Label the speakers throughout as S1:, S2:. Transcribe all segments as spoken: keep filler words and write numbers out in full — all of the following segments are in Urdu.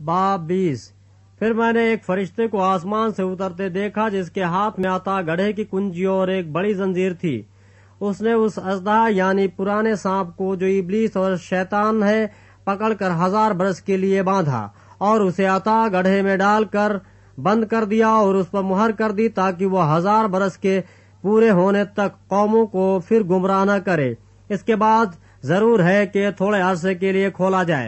S1: باب بیس۔ پھر میں نے ایک فرشتے کو آسمان سے اترتے دیکھا جس کے ہاتھ میں آتا گڑھے کی کنجی اور ایک بڑی زنجیر تھی۔ اس نے اس اژدہا یعنی پرانے سانپ کو جو ابلیس اور شیطان ہے پکڑ کر ہزار برس کے لیے باندھا اور اسے عطا گڑھے میں ڈال کر بند کر دیا اور اس پر مہر کر دی تاکہ وہ ہزار برس کے پورے ہونے تک قوموں کو پھر گمراہ نہ کرے۔ اس کے بعد ضرور ہے کہ تھوڑے عرصے کے لیے کھولا جائے۔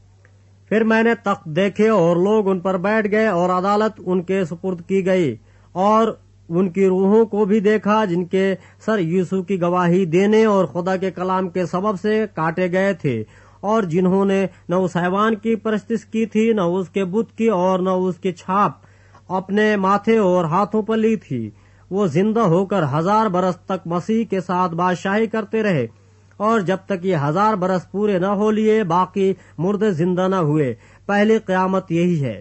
S1: پھر میں نے تخت دیکھے اور لوگ ان پر بیٹھ گئے اور عدالت ان کے سپرد کی گئی، اور ان کی روحوں کو بھی دیکھا جن کے سر یسوع کی گواہی دینے اور خدا کے کلام کے سبب سے کاٹے گئے تھے، اور جنہوں نے نہ اس حیوان کی پرستش کی تھی، نہ اس کے بت کی، اور نہ اس کی چھاپ اپنے ماتھے اور ہاتھوں پر لی تھی۔ وہ زندہ ہو کر ہزار برس تک مسیح کے ساتھ بادشاہی کرتے رہے، اور جب تک یہ ہزار برس پورے نہ ہو لیے باقی مردے زندہ نہ ہوئے۔ پہلی قیامت یہی ہے۔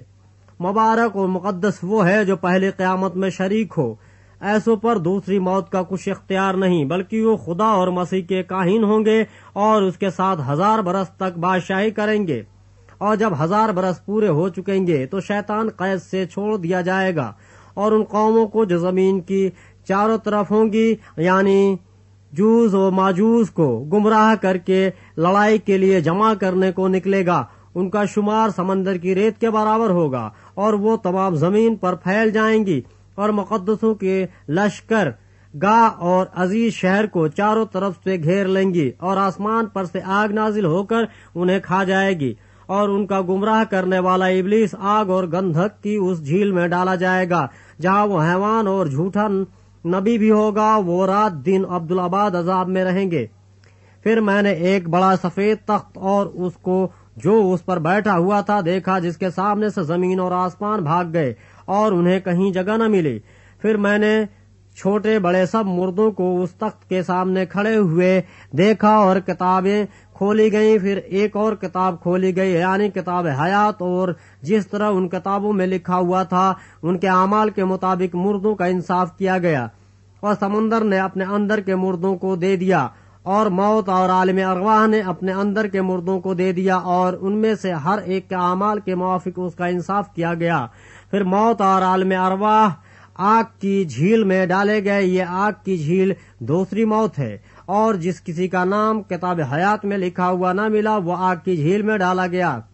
S1: مبارک اور مقدس وہ ہے جو پہلی قیامت میں شریک ہو۔ ایسوں پر دوسری موت کا کچھ اختیار نہیں، بلکہ وہ خدا اور مسیح کے کاہن ہوں گے اور اس کے ساتھ ہزار برس تک بادشاہی کریں گے۔ اور جب ہزار برس پورے ہو چکیں گے تو شیطان قید سے چھوڑ دیا جائے گا، اور ان قوموں کو جو زمین کی چاروں طرف ہوں گی یعنی جوز و ماجوز کو گمراہ کر کے لڑائی کے لیے جمع کرنے کو نکلے گا، ان کا شمار سمندر کی ریت کے برابر ہوگا، اور وہ تمام زمین پر پھیل جائیں گی، اور مقدسوں کے لشکر گاہ اور عزیز شہر کو چاروں طرف سے گھیر لیں گی، اور آسمان پر سے آگ نازل ہو کر انہیں کھا جائے گی، اور ان کا گمراہ کرنے والا ابلیس آگ اور گندھک کی اس جھیل میں ڈالا جائے گا جہاں وہ حیوان اور جھوٹا نبی بھی ہوگا۔ وہ رات دن عبدالآباد عذاب میں رہیں گے۔ پھر میں نے ایک بڑا سفید تخت اور اس کو جو اس پر بیٹھا ہوا تھا دیکھا، جس کے سامنے سے زمین اور آسمان بھاگ گئے اور انہیں کہیں جگہ نہ ملی۔ پھر میں نے چھوٹے بڑے سب مردوں کو اس تخت کے سامنے کھڑے ہوئے دیکھا، اور کتابیں کھولی گئیں۔ پھر ایک اور کتاب کھولی گئی یعنی کتاب حیات، اور جس طرح ان کتابوں میں لکھا ہوا تھا ان کے اعمال کے مطابق مردوں کا انصاف کیا گیا، اور سمندر نے اپنے اندر کے مردوں کو دے دیا، اور موت اور عالم ارواح نے اپنے اندر کے مردوں کو دے دیا، اور ان میں سے ہر ایک کے اعمال کے موافق اس کا انصاف کیا گیا۔ پھر موت اور عالم ارواح آگ کی جھیل میں ڈالے گئے۔ یہ آگ کی جھیل دوسری موت ہے، اور جس کسی کا نام کتاب حیات میں لکھا ہوا نہ ملا وہ آگ کی جھیل میں ڈالا گیا۔